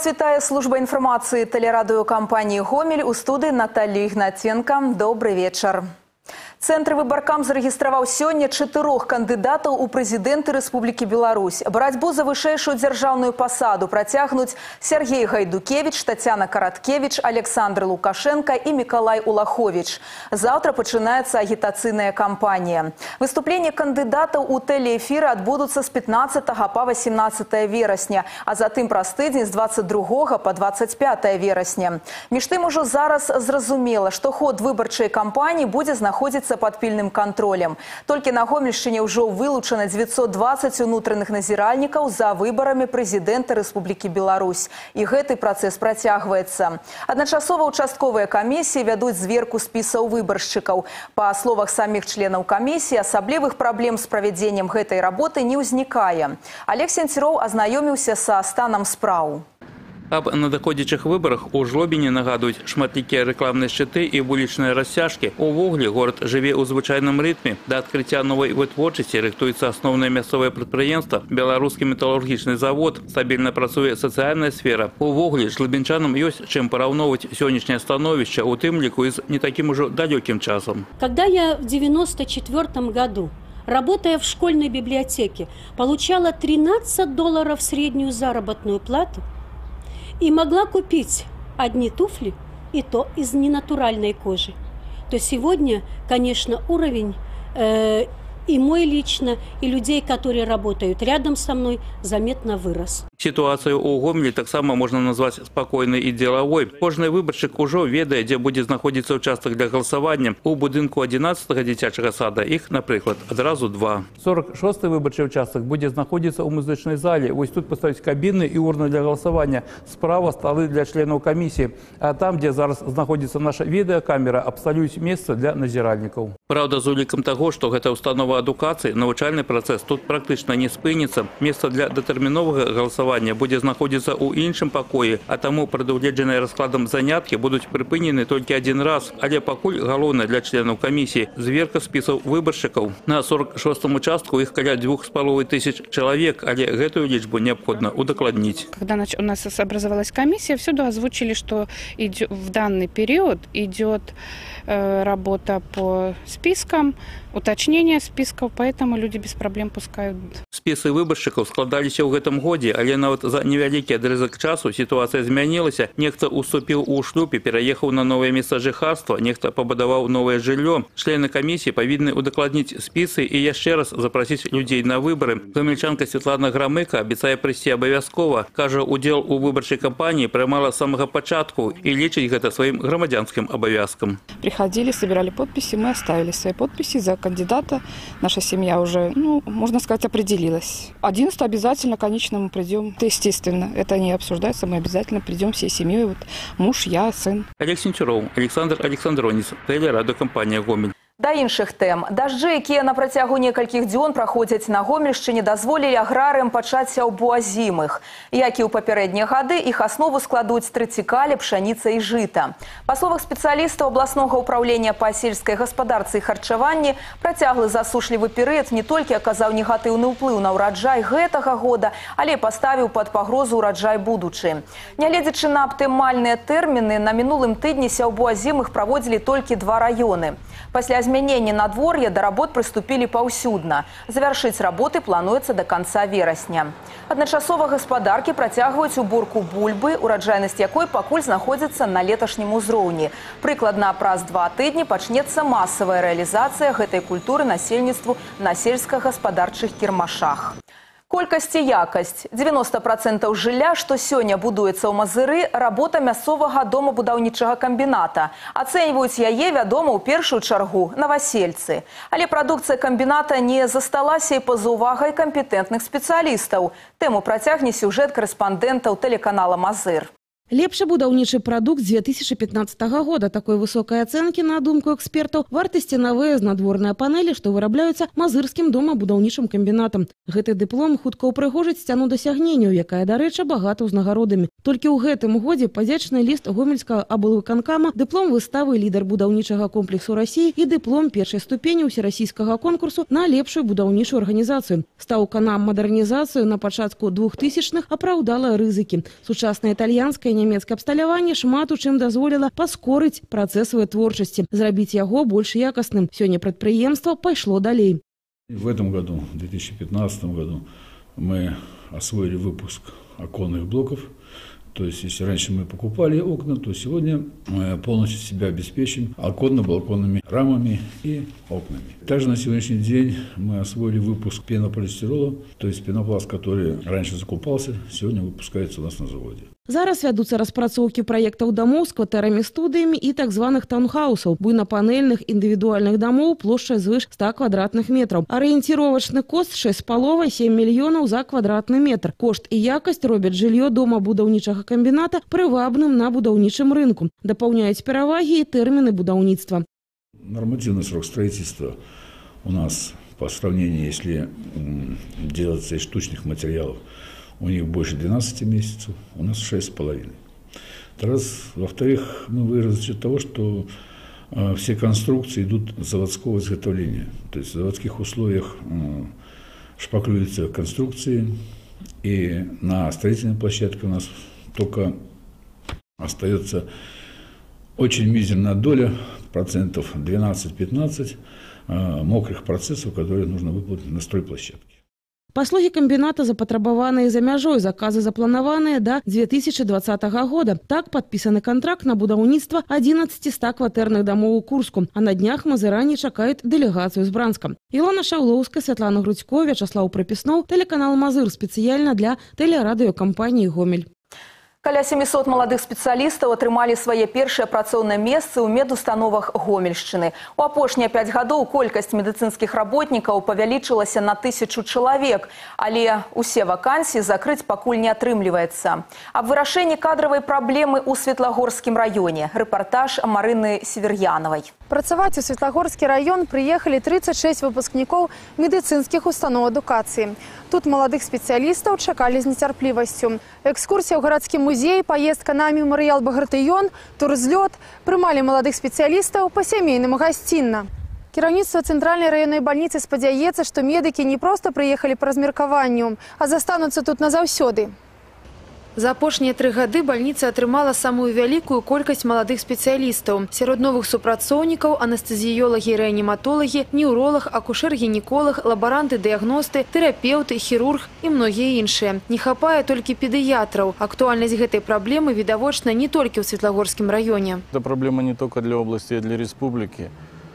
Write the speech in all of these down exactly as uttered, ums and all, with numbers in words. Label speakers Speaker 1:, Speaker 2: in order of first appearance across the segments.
Speaker 1: Вас вітає служба інформації телерадіокомпанії «Гомель», у студії Наталія Ігнатенко. Добрий вечір. Центр выбаркам зарегістраваў сёння чатырох кандыдатаў у прэзідэнты Рэспублікі Беларусь. Барацьбу за вышэйшую дзяржаўную пасаду працягнуць Сергей Гайдукевич, Татьяна Караткевич, Александр Лукашенко и Миколай Улахович. Завтра пачынаецца агітацыйная кампанія. Выступленні кандыдатаў у тэлеэфіры адбудуцца з пятнадцатага па восемнадцатае верасня, а затым праз тыдзень з двадцать другога па двадцать пятое верасня. Між тым ужо зараз зразумела, што ход выбарчай кампаніі будзе знаходзіцца под пільным контролем. Толькі на Гомельшчыне ўжо вылучана девятьсот двадцать унутраных назіральнікаў за выбарамі прэзідэнта Рэспублікі Беларусь. І гэты працэс працягваецца. Адначасова участковыя камісіі вядуць зверку спісаў выбаршчыкаў. Па словах саміх членаў камісіі, асаблівых праблем з правядзеннем гэтай работы не ўзнікае. Олег Сенцюроў азнаёміўся са станам спраў.
Speaker 2: Аб надыходзячых выбарах у Жлобіне нагадуюць шматлікія рэкламныя шчыты і вулічныя расцяжкі. Увогуле горад жыве ў звычайным рытме. Да адкрыцця новай вытворчасці рыхтуецца асноўнае мясцовае прадпрыемства, беларускі металургічны завод, стабільна працуе сацыяльная сфера. Увогуле жлобінчанам ёсць чым параўноўваць сённяшняе становішча, у тым ліку і з не такім ужо далёкім часам.
Speaker 3: Когда я в девяносто четвёртом году, работая в школьной библиотеке, получала тринадцать долларов среднюю заработную плату, и могла купить одни туфли, и то из ненатуральной кожи, то сегодня, конечно, уровень э, и мой лично, и людей, которые работают рядом со мной, заметно вырос.
Speaker 2: Ситуацию у Гомелі таксама можна назваць спакойнай і дзелавой. Кожны выбаршчык ужо ведае, дзе будзе знаходзіцца участак для галасавання. У будынку адзінаццатага дзіцячага сада іх, напрыклад, адразу два. сорок шосты выбарчы участак будзе знаходзіцца ў музычнай зале. Вось тут паставіць кабіны і урны для галасавання. Справа сталы для членаў камісіі. А там, дзе зараз знаходзіцца наша відэакамера, абсталююць месца для назіральнікаў. Праўда, з улікам таго, што гэта установа адукацыі, навучальны працэс тут практычна не спыніцца. Месца для датэрміновага галасавання будзе знаходзіцца ў іншым пакоі, а таму прадугледжаныя раскладам заняткі будуць прыпынены толькі адзін раз. Але пакуль галоўнае для членаў камісіі зверка спісаў выбаршчыкаў. На сорок шостым участку іх каля двух з паловай тысяч чалавек, але гэтую лічбу неабходна удакладніць.
Speaker 4: Когда у нас образовалась комиссия, всюду озвучили, что в данный период идет работа по спискам, уточнение списков, поэтому люди без проблем пускают.
Speaker 2: Спісы выбаршчыкаў складаліся ў гэтым годзе, але нават за невялікі адрызак часу сітуацыя змянілася. Нехта уступіў у шлюб і пераехаў на новае месца жыхарства, нехта пабудаваў новае жыллё. Члены камісіі павінны удакладніць спісы і яшчэ раз запрасіць людзей на выбары. Гомельчанка Светлана Грамыка абяцае прыйсці абавязкова. Кажа, удзел у выбарчай кампаніі прымала з самага пачатку і лічыць гэта сваім грамадзянскім абавязкам.
Speaker 4: Приходили, собирали подписи, мы оставили свои подписи за кандидата. Наша семья уже, ну, можно сказать, определилась. одиннадцатого обязательно, конечно, мы придем. Это естественно, это не обсуждается, мы обязательно придем всей семьей. Вот муж, я, сын.
Speaker 2: Олег Сенцюроў, Александр Александронец, телерадиокомпания «Гомель».
Speaker 1: Да іншых тэм. Дажджы, якія на працягу некалькіх дзён праходзяць на Гомельшчыне, дазволілі аграрыям пачаць сяўбу азімых. Як і ў папярэднія гады, іх аснову складуць трыцікалі, пшаніца і жыта. Па словах спецыялістаў абласнога ўпраўлення па сельскай гаспадарцы і харчаванні, працяглы засушлівы перыяд не толькі аказаў негатыўны ўплыў на ўраджай гэтага года, але і паставіў пад пагрозу ўраджай будучы. Нягледзячы на аптымальныя тэрміны, на мінулым тыдні сяўбу азімых праводзілі толькі два раёны. Пасля змянення надвор'я да работ прыступілі паўсюдна. Завяршыць работы плануецца да канца верасня. Адначасова гаспадаркі працягваюць уборку бульбы, ураджайнасць якой пакуль знаходзіцца на леташнім узроўні. Прыкладна праз два тыдні пачнецца масавая рэалізацыя гэтай культуры насельніцтву на сельскагаспадарчых кірмашах. Колькасць і якасць. девяносто процентов жылля, што сёння будуецца ў Мазыры, работа мясцовага домабудаўнічага камбіната. Ацэньваюць яе, вядома, ў першую чаргу навасельцы. Але прадукцыя камбіната не засталася і па-за увагай кампетэнтных спецыялістаў. Тэму працягне сюжэт карэспандэнтаў тэлеканала «Мазыр».
Speaker 5: Лепшы будаўнічы прадукт з две тысячи пятнадцатого года. Такой высокай ацэнкі, на думку экспертаў, варты сценавыя знадворныя панелі, што вырабляюцца мазырскім домабудаўнічым камбінатам. Гэты дыплом хутка ўпрыгожыць сцяну дасягненняў, якая, дарэчы, багата ўзнагародамі. Толькі ў гэтым годзе падзячны ліст гомельскага аблвыканкама, дыплом выставы лідар будаўнічага комплексу Расіі і дыплом першай ступені ўсерасійскага конкурсу на лепшую будаўнічую арганізацыю. Стаўка на мадэрнізацыю на пачатку двухтысячных апраўдала рызыкі. Сучаснае італьянскае і нямецкае абсталяванне шмат у чым дазволіла паскорыць працэс вытворчасці, зрабіць яго больш якасным. Сёння прадпрыемства пайшло далей.
Speaker 6: В этом году, в две тысячи пятнадцатом году, мы освоили выпуск оконных блоков. То есть, если раньше мы покупали окна, то сегодня мы полностью себя обеспечим оконно-балконными рамами и окнами. Также на сегодняшний день мы освоили выпуск пенополистирола, то есть пенопласт, который раньше закупался, сегодня выпускается у нас на заводе.
Speaker 5: Зараз вядуцца распрацоўкі праектаў дамоў з кватэрамі-студыямі і так званых таунхаусаў, буйнапанельных індывідуальных дамоў плошчай звыш ста квадратных метраў. Арыенціровачны кошт шэсць з паловай сем мільёнаў за квадратны метр. Кошт і якасць робяць жыллё домабудаўнічага камбіната прывабным на будаўнічым рынку. Дапаўняюць перавагі і тэрміны будаўніцтва.
Speaker 6: Нормативный срок строительства у нас по сравнению, если делаться из штучных материалов, у них больше двенадцати месяцев, у нас шесть с половиной. Раз. Во-вторых, мы выросли за счет того, что э, все конструкции идут заводского изготовления. То есть в заводских условиях э, шпаклюются конструкции, и на строительной площадке у нас только остается очень мизерная доля, процентов двенадцать-пятнадцать, э, мокрых процессов, которые нужно выполнить на стройплощадке.
Speaker 5: Паслугі камбіната запатрабаваныя за мяжой, заказы запланаваныя да две тысячи двадцатого года. Так падпісаны кантракт на будаўніцтва адзінаццаці ста кватэрных дамоў у Курску. А на днях мазыране чакаюць дэлегацыю з Бранска. Ілона Шаўлоўская, Святлана Грудзько, Вячаслаў Прапісноў, тэлеканал Мазыр спецыяльна для тэлерадыёкампаніі «Гомель».
Speaker 1: Каля семісот маладых спецыялістаў атрымалі свае першыя працоўныя месцы ў медустановах Гомельшчыны. У апошнія пяць гадоў колькасць медыцынскіх работнікаў павялічылася на тысячу чалавек, але ўсе вакансіі закрыць пакуль не атрымліваецца. Аб вырашэнні кадравай праблемы ў Светлагорскім раёне. Рэпартаж Марыны Север'янавай.
Speaker 7: Працаваць у Светлагорскі раён прыехалі тридцать шесть выпускнікоў медыцынскіх устаноў адукацыі. Тут маладых спецыялістаў чакалі з нецярплівасцю. Экскурсія ў гарадскім музеі, паездка на мемарыял Багратыён, турзлёт прымалі маладых спецыялістаў па-сямейнаму гасцінна. Кіраўніцтва цэнтральнай раённай бальніцы спадзяецца, што медыкі не проста прыехалі па размеркаванню, а застануцца тут назаўсёды. За апошнія тры гады бальніца атрымала самую вялікую колькасць маладых спецыялістаў. Сярод новых супрацоўнікаў анестэзіёлагі, рэаніматолагі, неўролаг, акушэр-гінеколаг, лабаранты-дыягносты, тэрапеўты, хірург і многія іншыя. Не хапае толькі педыятраў. Актуальнасць гэтай праблемы відавочна не толькі ў Светлагорскім раёне.
Speaker 8: Это проблема не только для области, а для республики.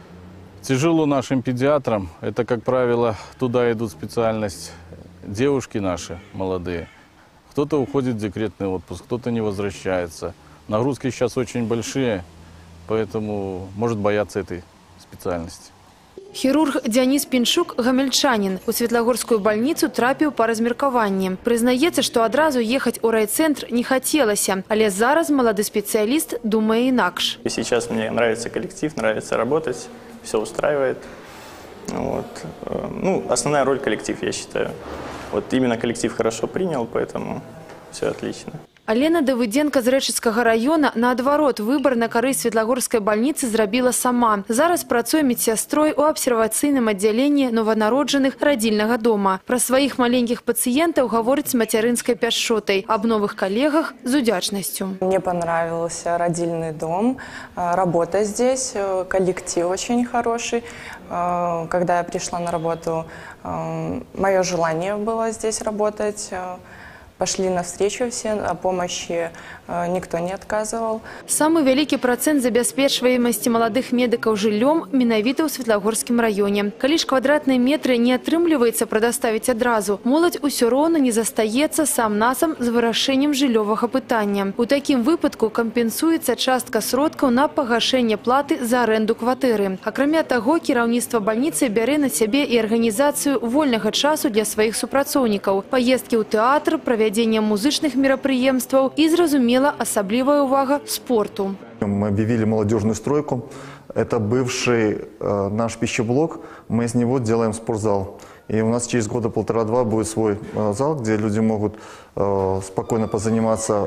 Speaker 8: Тяжело нашим педиатрам. Это, как правило, туда идут специальность девушки наши молодые. Кто-то уходит в декретный отпуск, кто-то не возвращается. Нагрузки сейчас очень большие, поэтому может бояться этой специальности.
Speaker 7: Хірург Дзяніс Піншук – гамельчанін. У Светлагорскую бальніцу трапіў па размеркаванні. Прызнаецца, што адразу ехаць у райцэнтр не хацелася, але зараз малады спецыяліст думае інакш.
Speaker 9: Сейчас мне нравится коллектив, нравится работать, все устраивает. Вот. Ну, основная роль коллектив, я считаю. Вот именно коллектив хорошо принял, поэтому все отлично.
Speaker 7: Алена Давыденко з Рэчыцкага раёна, наадварот, выбар на карысць Светлагорскай бальніцы зрабіла сама. Зараз працуе медсястрой у абсервацыйным аддзяленні нованароджаных радзільнага дома. Пра сваіх маленькіх пацыентаў гаворыць з мацярынскай пяшчотай, аб новых калегах з удзячнасцю.
Speaker 10: Мне понравился родильный дом, работа здесь, коллектив очень хороший. Когда я пришла на работу, мое желание было здесь работать. Пошли навстречу все, о помощи никто не отказывал.
Speaker 7: Самый вялікі працэнт забяспечваемасці маладых медыкаў жыллём менавіта ў Светлагорскім раёне. Калі ж квадратныя метры не атрымліваецца прадаставіць адразу, моладзь усё роўна не застаецца сам-насам з вырашэннем жыллёвага пытання. У такім выпадку кампенсуецца частка сродкаў на пагашэнне платы за аренду кватэры. Акрамя таго, кіраўніцтва бальніцы бярэ на сябе і арганізацыю вольнага часу для сваіх супрацоўнікаў. Паездкі ў тэатр, правядзенне правядзеннем музычных мерапрыемстваў і, зразумела, асаблівая увага спорту.
Speaker 11: Мы объявили молодежную стройку. Это бывший э, наш пищеблок. Мы из него делаем спортзал. И у нас через года полтора-два будет свой э, зал, где люди могут э, спокойно позаниматься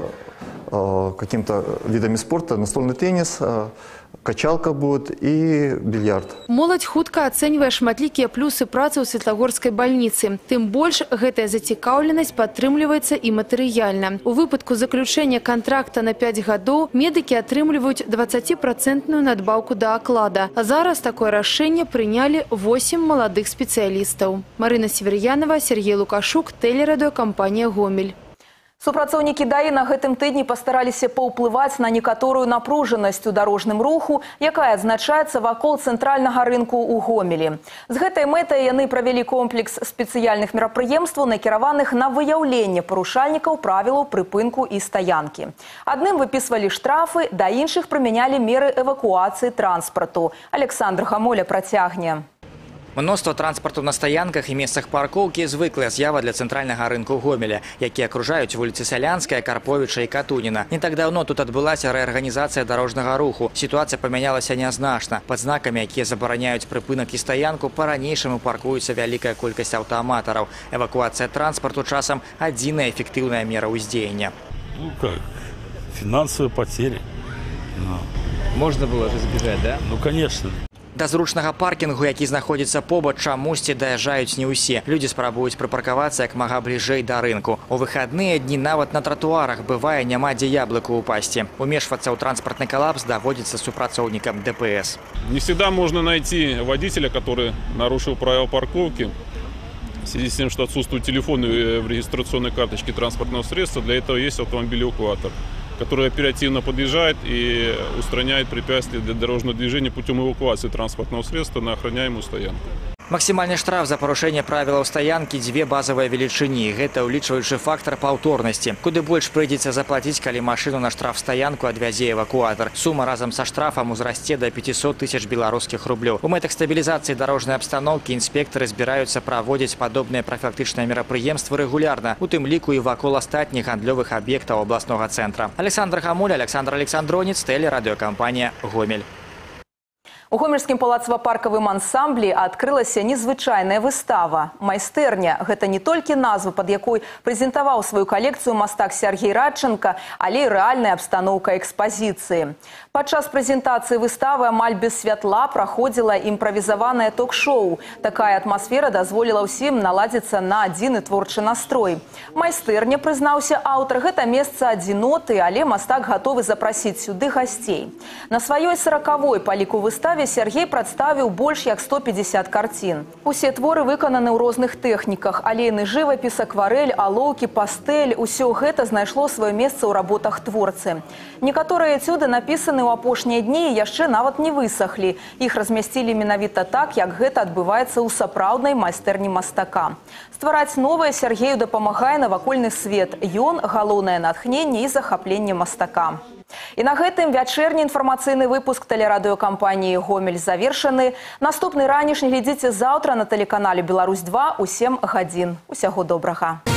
Speaker 11: э, каким-то видами спорта. Настольный теннис, э, качалка будет и бильярд.
Speaker 7: Моладзь хутка ацэньвае шматлікія плюсы працы ў Светлагорскай бальніцы. Тым больш, гэтая зацікаўленасць падтрымліваецца і матэрыяльна. У выпадку заключэння кантракта на пяць гадоў медыкі атрымліваюць дваццаціпроцэнтную надбаўку да аклада. А зараз такое рашэнне прынялі восем маладых спецыялістаў. Марына Северянова, Сергей Лукашук, тэлерадыёкампанія «Гомель».
Speaker 1: Супрацоўнікі ДАІ на гэтым тыдні пастараліся паўплываць на некаторую напружанасць у дарожным руху, якая адзначаецца вакол цэнтральнага рынку ў Гомелі. З гэтай мэтай яны правялі комплекс спецыяльных мерапрыемстваў, накіраваных на выяўленне парушальнікаў правілаў прыпынку і стаянкі. Адным выпісвалі штрафы, да іншых прымянялі меры эвакуацыі транспарту. Александр Гамоля працягне.
Speaker 12: Мноства транспарту на стаянках і месцах паркоўкі – звыклая з'ява для цэнтральнага рынку Гомеля, які акружаюць вуліцы Сялянская, Карповіча і Катуніна. Не так даўно тут адбылася рэарганізацыя дарожнага руху. Сітуацыя памянялася нязначна. Пад знакамі, якія забараняюць прыпынак і стаянку, па-ранейшаму паркуецца вялікая колькасць аўтааматараў. Эвакуацыя транспарту часам адзіная эфектыўная мера ўздзеяння.
Speaker 13: Ну как, финансовые потери. Но...
Speaker 12: Можно было же избежать, да?
Speaker 13: Ну конечно.
Speaker 12: Да зручнага паркінгу, які знаходзіцца побач, чамусьці даязджаюць не ўсе. Людзі спрабуюць прыпаркавацца як мага бліжэй да рынку. У выхадныя дні нават на тратуарах бывае няма дзе яблыку упасці. Умешвацца ў транспартны калапс даводзіцца супрацоўнікам ДПС.
Speaker 14: Не всегда можно найти водителя, который нарушил правила парковки. В связи с тем, что отсутствуют телефоны в регистрационной карточке транспортного средства, для этого есть автомобиль-эвакуатор, который оперативно подъезжает и устраняет препятствия для дорожного движения путем эвакуации транспортного средства на охраняемую стоянку.
Speaker 12: Максімальны штраф за парушэнне правілаў стаянкі дзве базавыя велічыні. Гэта ўлічваючы фактар паўторнасці. Куды больш прыйдзецца заплаціць, калі машыну на штрафстаянку адвязе эвакуатар. Сума разам са штрафам узрасце да пяцісот тысяч беларускіх рублёў. У мэтах стабілізацыі дарожнай абстаноўкі інспектары збіраюцца праводзіць падобныя прафілактычныя мерапрыемствы рэгулярна, у тым ліку і вакол астатніх гандлёвых аб'ектаў абласнога цэнтра. Александр Гамоля, Александр Александронец, тэлерадыёкампанія «Гомель».
Speaker 1: У гомельскім палацава-паркавым ансамблі адкрылася незвычайная выстава. Майстэрня – гэта не толькі назва, пад якой прэзентаваў сваю калекцыю мастак Сергей Радченко, але і рэальная абстаноўка экспазіцыі. Падчас прэзентацыі выставы амаль без святла праходзіла імправізаванае ток-шоу. Такая атмасфера дазволіла ўсім наладзіцца на адзіны творчы настрой. Майстэрня, прызнаўся аўтар, гэта месца адзіноты, але мастак гатовы запрасіць сюды гасцей. На сваёй саракавой па ліку выставе Сергей прадставіў больш як сто пятьдесят карцін. Усе творы выкананы ў розных тэхніках. Алейны жывапіс, акварэль, алоўкі, пастэль – усё гэта знайшло сваё месца ў работах творцы. Некаторыя этюды напісаны ў апошнія дні і яшчэ нават не высахлі. Іх размясцілі менавіта так, як гэта адбываецца ў сапраўднай майстэрні мастака. Ствараць новае Сергею дапамагае навакольны свет. Ён – галоўнае натхненне і захапленне мастака. І на гэтым вячэрні інфармацыйны выпуск тэлерадыёкампаніі «Гомель» завершаны. Наступны ранішні глядзіце заўтра на тэлеканале «Беларусь два» у сем гадзін. Усяго добрага.